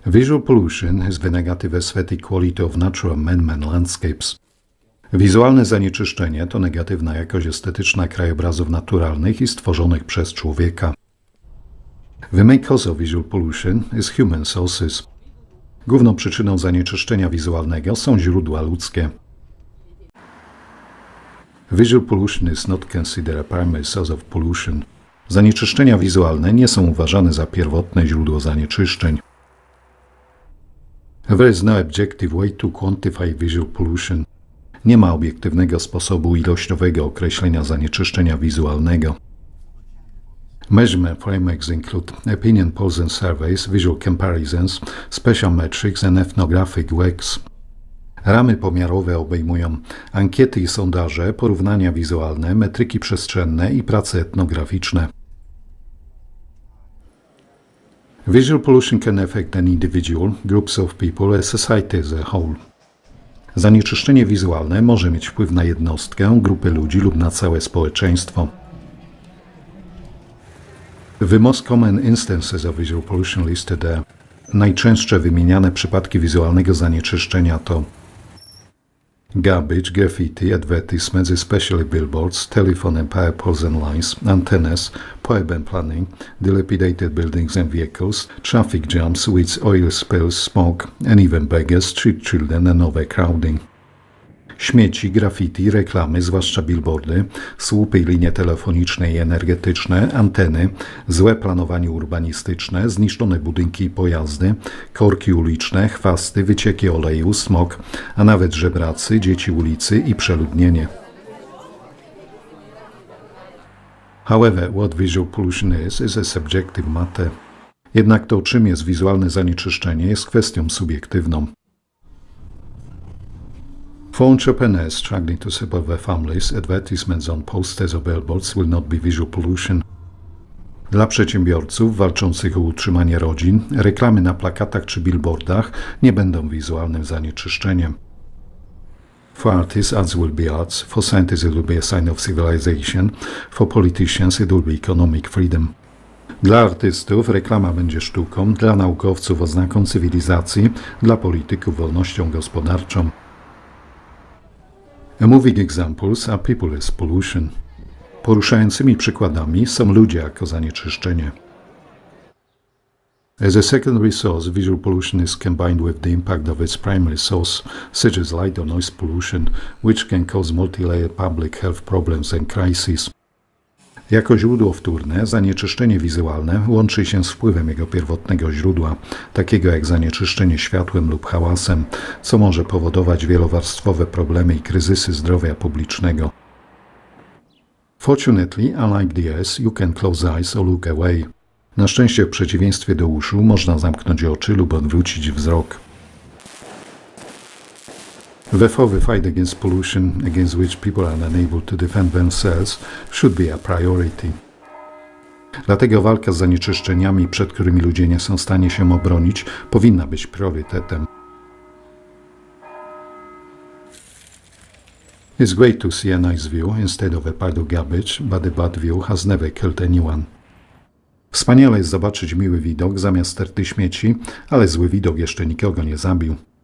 Visual pollution is the negative aesthetic quality of natural man-made landscapes. Wizualne zanieczyszczenie to negatywna jakość estetyczna krajobrazów naturalnych i stworzonych przez człowieka. The main cause of visual pollution is human sources. Główną przyczyną zanieczyszczenia wizualnego są źródła ludzkie. Visual pollution is not considered a primary source of pollution. Zanieczyszczenia wizualne nie są uważane za pierwotne źródło zanieczyszczeń. There is no objective way to quantify visual pollution. Nie ma obiektywnego sposobu ilościowego określenia zanieczyszczenia wizualnego. Measurement frameworks include opinion polls and surveys, visual comparisons, spatial metrics and ethnographic works. Ramy pomiarowe obejmują ankiety i sondaże, porównania wizualne, metryki przestrzenne i prace etnograficzne. Visual pollution can affect an individual, groups of people, and society as a whole. Zanieczyszczenie wizualne może mieć wpływ na jednostkę, grupę ludzi lub na całe społeczeństwo. The most common instances of visual pollution listed are. Najczęstsze wymieniane przypadki wizualnego zanieczyszczenia to garbage, graffiti, advertisements, especially billboards, telephone and power poles and lines, antennas, poor urban planning, dilapidated buildings and vehicles, traffic jams, with oil spills, smoke, and even beggars, street children and overcrowding. Śmieci, graffiti, reklamy, zwłaszcza billboardy, słupy i linie telefoniczne i energetyczne, anteny, złe planowanie urbanistyczne, zniszczone budynki i pojazdy, korki uliczne, chwasty, wycieki oleju, smog, a nawet żebracy, dzieci ulicy i przeludnienie. However, what visual pollution is a subjective matter. Jednak to, czym jest wizualne zanieczyszczenie, jest kwestią subiektywną. For entrepreneurs struggling to support their families, advertisements on posters or billboards will not be visual pollution. Dla przedsiębiorców walczących o utrzymanie rodzin, reklamy na plakatach czy billboardach nie będą wizualnym zanieczyszczeniem. For artists, arts will be arts. For scientists, it will be a sign of civilization. For politicians, it will be economic freedom. Dla artystów reklama będzie sztuką, dla naukowców oznaką cywilizacji, dla polityków wolnością gospodarczą. A moving examples are people as pollution. Poruszającymi przykładami są ludzie jako zanieczyszczenie. As a secondary source, visual pollution is combined with the impact of its primary source, such as light or noise pollution, which can cause multi-layered public health problems and crises. Jako źródło wtórne, zanieczyszczenie wizualne łączy się z wpływem jego pierwotnego źródła, takiego jak zanieczyszczenie światłem lub hałasem, co może powodować wielowarstwowe problemy i kryzysy zdrowia publicznego. Fortunately, unlike the eyes, you can close eyes or look away. Na szczęście w przeciwieństwie do uszu można zamknąć oczy lub odwrócić wzrok. Therefore, the fight against pollution, against which people are unable to defend themselves, should be a priority. Dlatego walka z zanieczyszczeniami, przed którymi ludzie nie są w stanie się obronić, powinna być priorytetem. It's great to see a nice view instead of a pile of garbage, but a bad view has never killed anyone. Wspaniale jest zobaczyć miły widok zamiast sterty śmieci, ale zły widok jeszcze nikogo nie zabił.